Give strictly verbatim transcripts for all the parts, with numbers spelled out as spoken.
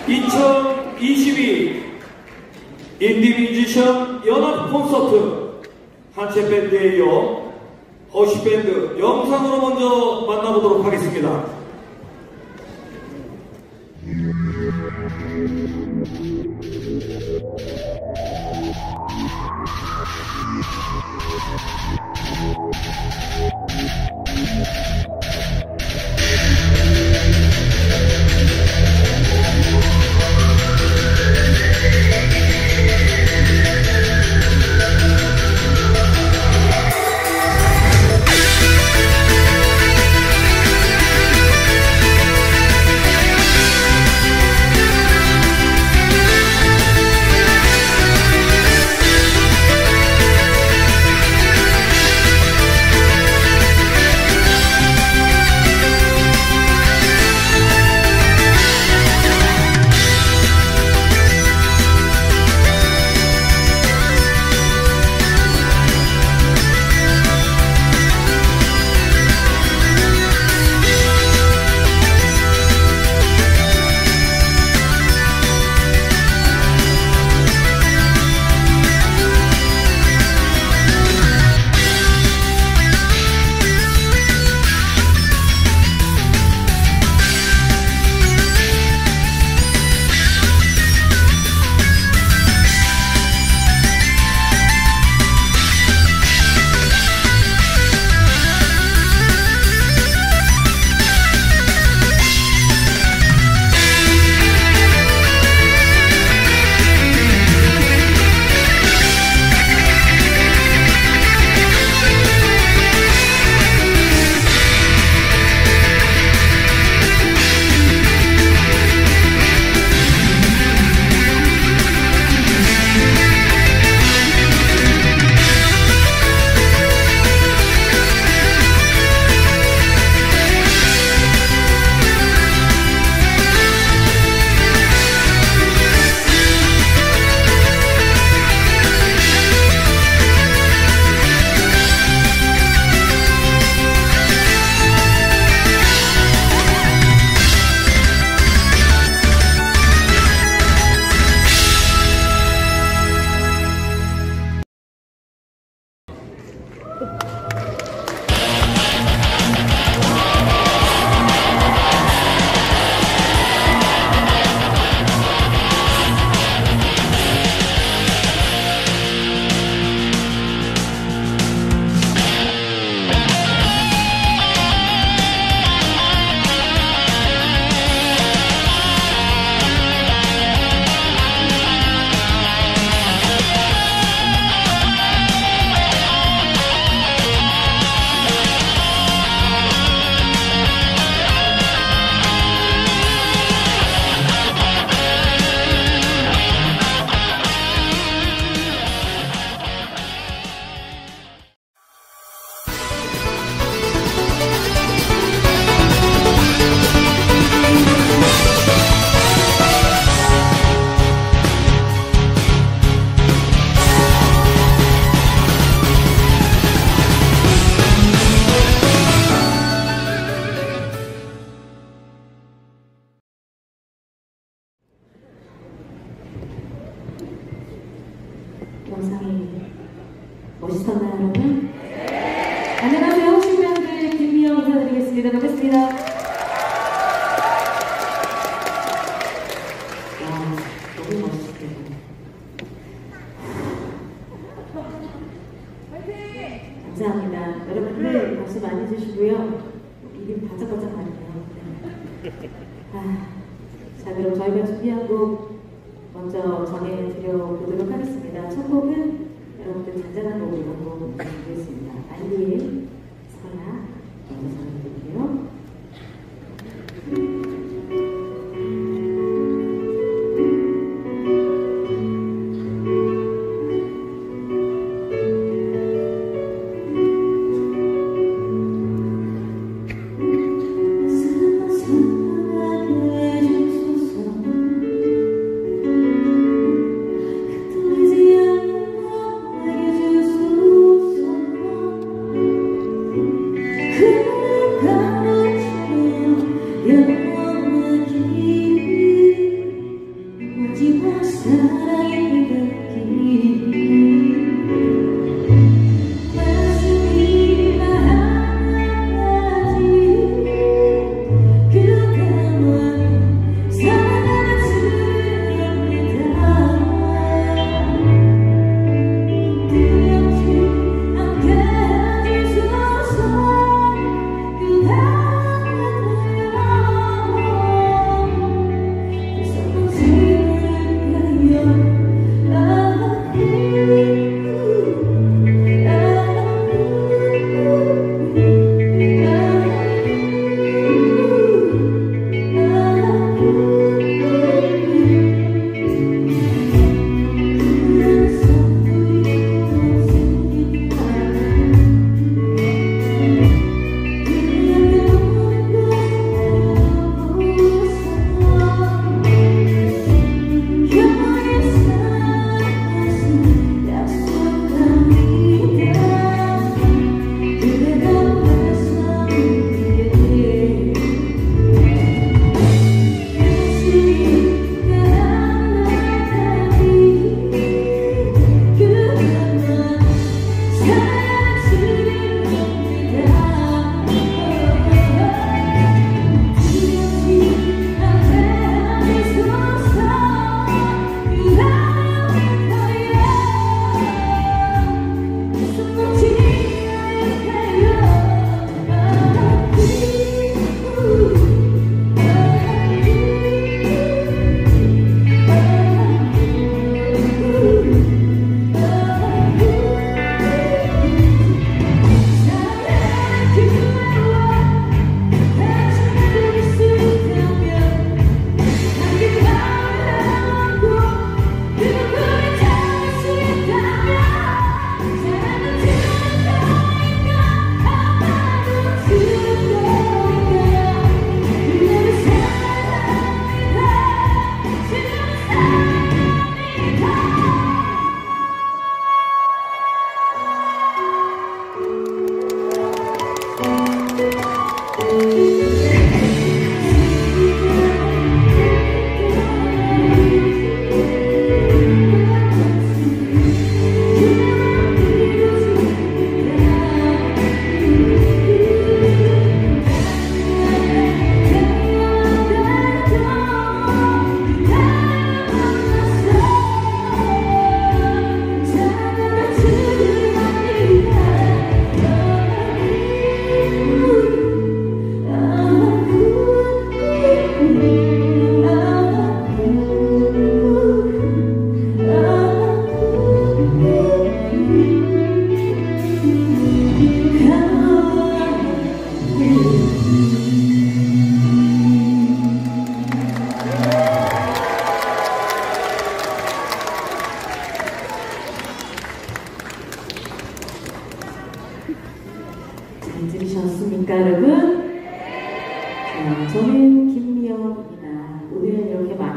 이천이십이 인디뮤지션 연합 콘서트 한채 밴드에 이어 허쉬 밴드 영상으로 먼저 만나보도록 하겠습니다. 영상이 멋있었나요, 여러분? 안녕하세요. 허쉬밴드 김미영 인사드리겠습니다. 반갑습니다. 와, 너무 멋있어요. 감사합니다. 여러분들 박수 많이 주시고요. 입이 바짝바짝 하네요. 아, 자, 그럼 저희가 준비한 곡 먼저 전해드려보도록 하겠습니다. 첫 곡은 여러분들 잔잔한 곡으로 드리겠습니다. 알리의 서야 먼저 전해드릴게요. Thank you.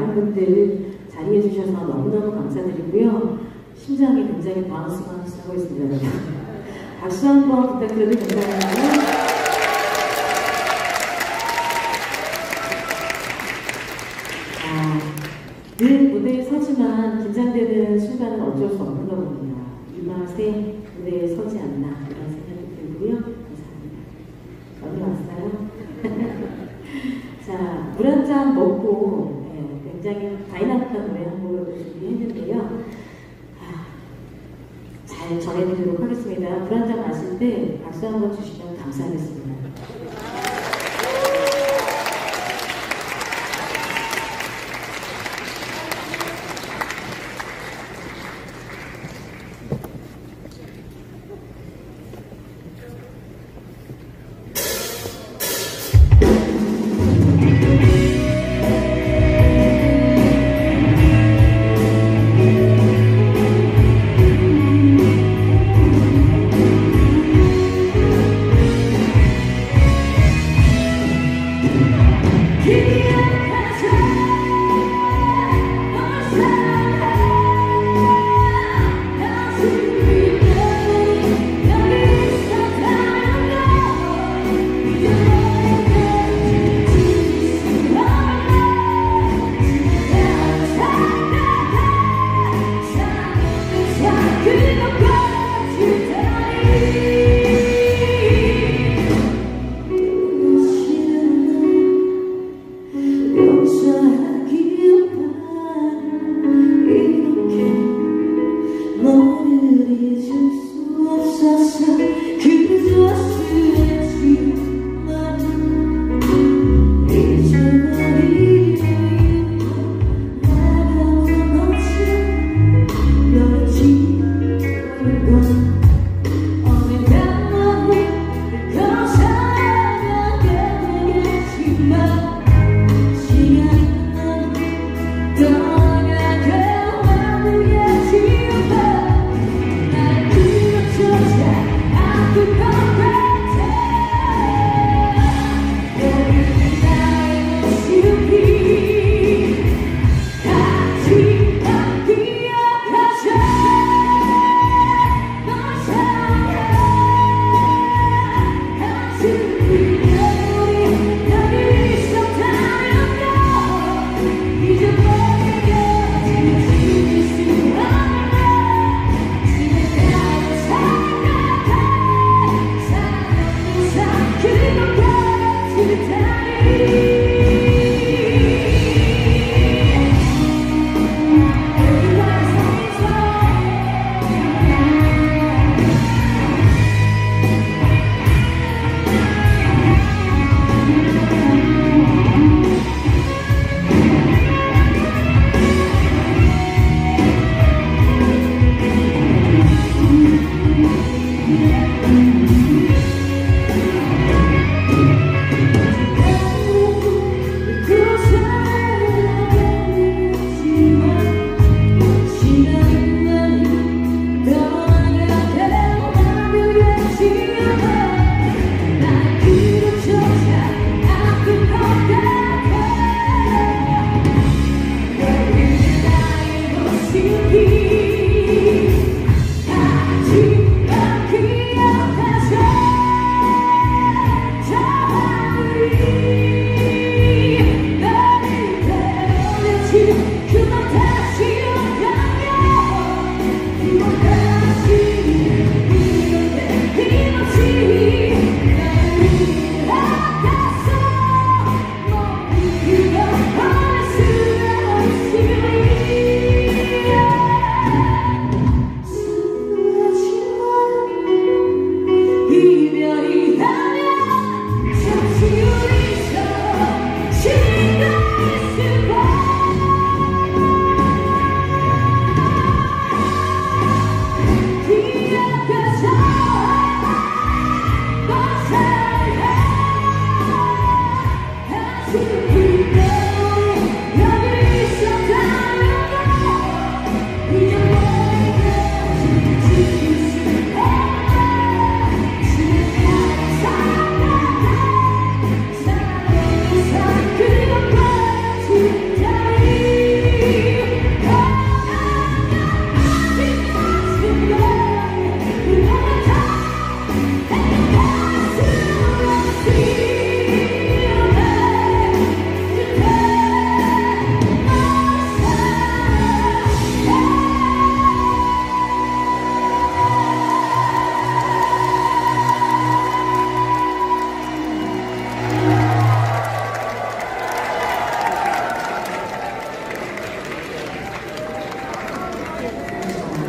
많은 분들 자리해 주셔서 너무너무 감사드리고요. 심장이 굉장히 바운스 바운스 하고 있습니다. 여러분. 박수 한번 부탁드려도 괜찮아요? 아, 늘 무대에 서지만 긴장되는 순간은 어쩔 수 없는 거거든요. 이 맛에 무대에 서지 않나 이런 생각이 들고요. 감사합니다. 어디 왔어요? 자, 물 한 잔 먹고 네, 굉장히 다이나믹한 노래 한 곡을 준비했는데요. 아, 잘 전해드리도록 하겠습니다. 물 한 잔 마실 때 박수 한번 주시면 감사하겠습니다.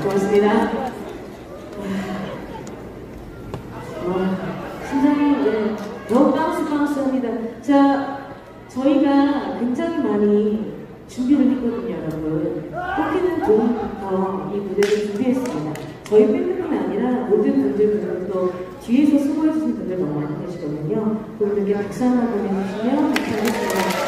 고맙습니다. 와, 심장이 네, 너무 바운스 바운스 합니다. 자, 저희가 굉장히 많이 준비를 했거든요, 여러분. 뽑히는 돈부터 이 무대를 준비했습니다. 저희 밴드뿐 아니라 모든 분들, 또 뒤에서 수고해주신 분들 너무 많이 계시거든요. 그분들께 박수 하나 보내주시면 감사하겠습니다.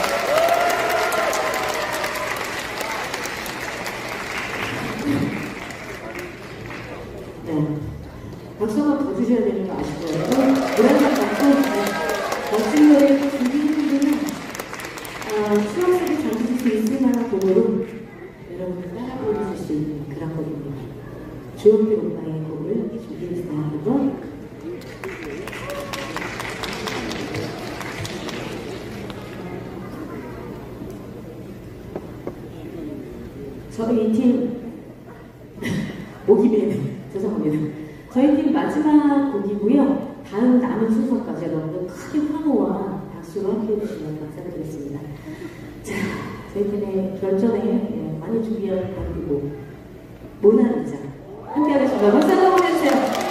네. 박수 한번 더 주셔야 되는 거 아시죠? 노래방 박수, 멋진 노래 준비해주는 어, 추억 속에 잠실 수 있을 만한 곡으로 여러분들 따라 부르실 수 있는 그런 곡입니다. 조용필 오빠의 곡을 준비했습니다. 여러분. 저희 팀 목이 메네. 죄송합니다. 저희 팀 마지막 곡이고요. 다음 남은 순서까지 여러분들 크게 환호와 박수로 함께 해주시면 감사드리겠습니다. 자, 저희 팀의 결전에 예, 많이 준비한 곡이고 모나리자 함께 하겠습니다. 박수 한번 보내주세요.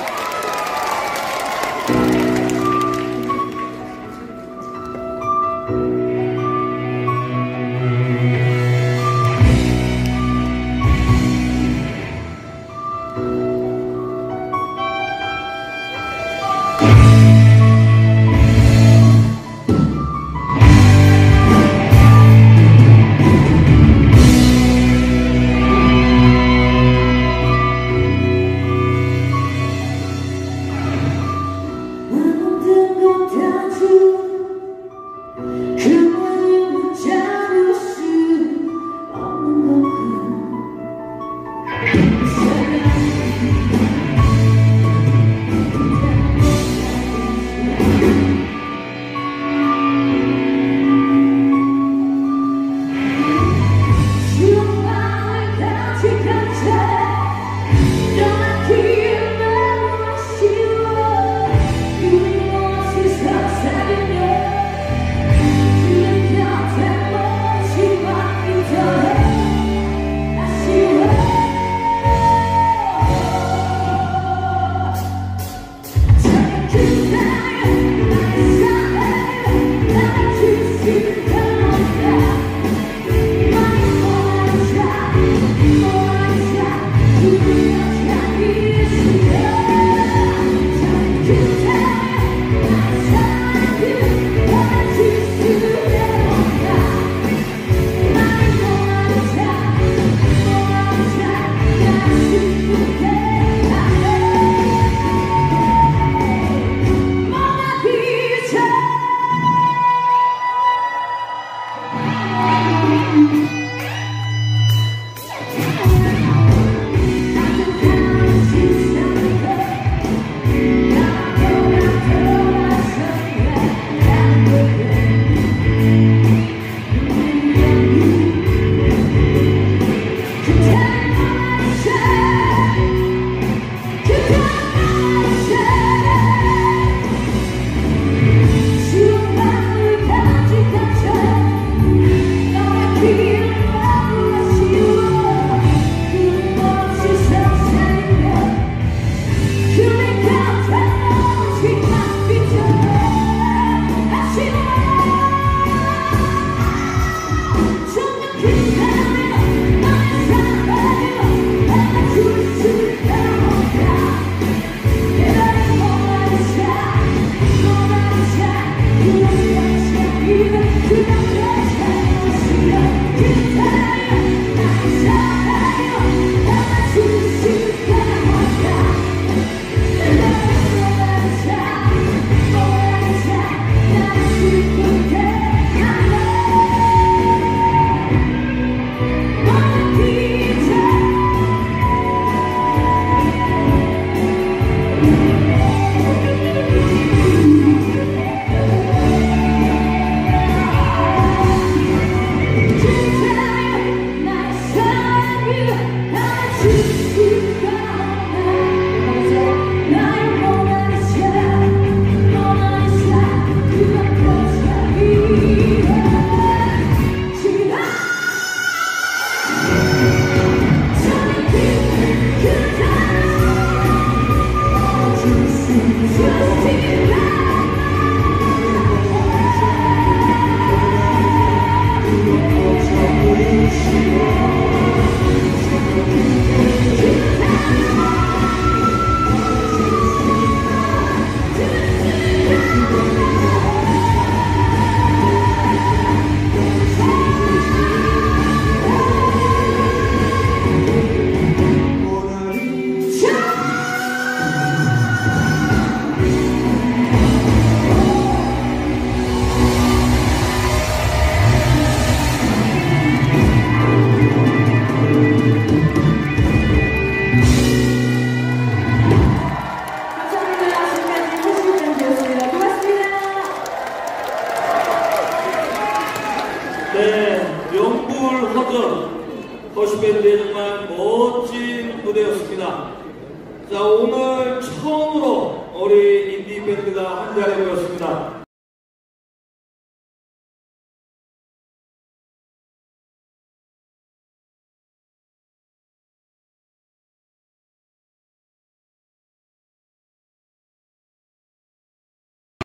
허쉬밴드의 정말 멋진 무대였습니다. 자, 오늘 처음으로 우리 인디밴드가 한 자리에 모였습니다.